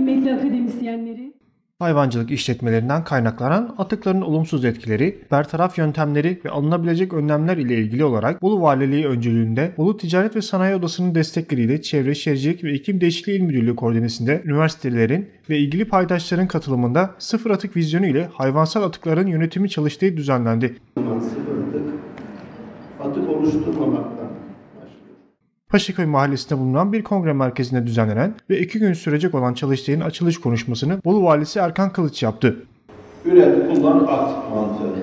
kıymetli akademisyenleri. Hayvancılık işletmelerinden kaynaklanan atıkların olumsuz etkileri, bertaraf yöntemleri ve alınabilecek önlemler ile ilgili olarak Bolu Valiliği öncülüğünde Bolu Ticaret ve Sanayi Odası'nın destekleriyle Çevre, Şehircilik ve İklim Değişikliği İl Müdürlüğü koordinesinde üniversitelerin ve ilgili paydaşların katılımında sıfır atık vizyonu ile hayvansal atıkların yönetimi çalıştığı düzenlendi. Sıfır atık oluşturmamaktan Paşaköy Mahallesi'nde bulunan bir kongre merkezinde düzenlenen ve 2 gün sürecek olan çalıştayın açılış konuşmasını Bolu Valisi Erkan Kılıç yaptı. Üret, kullan, at mantığı.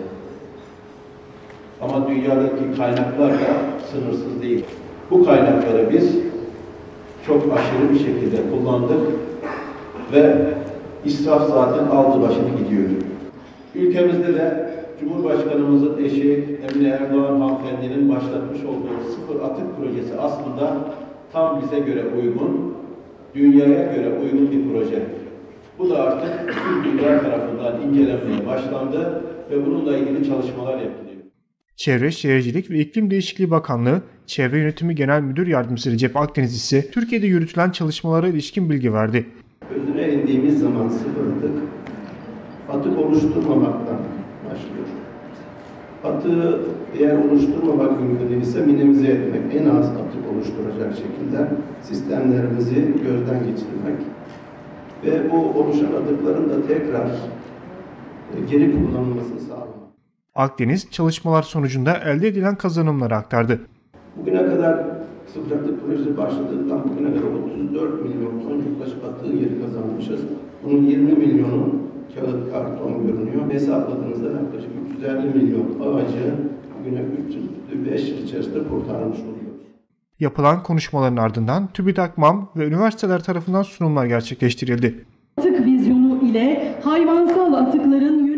Ama dünyadaki kaynaklar da sınırsız değil. Bu kaynakları biz çok aşırı bir şekilde kullandık ve israf zaten aldı başını gidiyor. Ülkemizde de Cumhurbaşkanımızın eşi Emine Erdoğan hanımefendinin başlatmış olduğu sıfır atık projesi aslında tam bize göre uygun, dünyaya göre uygun bir proje. Bu da artık tüm dünya tarafından incelenmeye başlandı ve bununla ilgili çalışmalar yapılıyor. Çevre, Şehircilik ve İklim Değişikliği Bakanlığı, Çevre Yönetimi Genel Müdür Yardımcısı Recep Akdeniz ise Türkiye'de yürütülen çalışmalara ilişkin bilgi verdi. Özüne indiğimiz zaman sıfır atık oluşturmamaktan başlıyor. Atığı eğer oluşturmamak mümkün değilse minimize etmek, en az atık oluşturacak şekilde sistemlerimizi gözden geçirmek ve bu oluşan atıkların da tekrar geri kullanılmasını sağlamak. Akdeniz, çalışmalar sonucunda elde edilen kazanımları aktardı. Bugüne kadar sıfır atık projesi başladıktan bugüne kadar 34 milyon ton yaklaşık atığı geri kazanmışız. Bunun 20 milyonu kağıt, karton görünüyor. Hesapladığınızda yaklaşık 350 milyon ağacı bugüne 5 yıl içerisinde kurtarmış oluyoruz. Yapılan konuşmaların ardından TÜBİTAK, MAM ve üniversiteler tarafından sunumlar gerçekleştirildi. Atık vizyonu ile hayvansal atıkların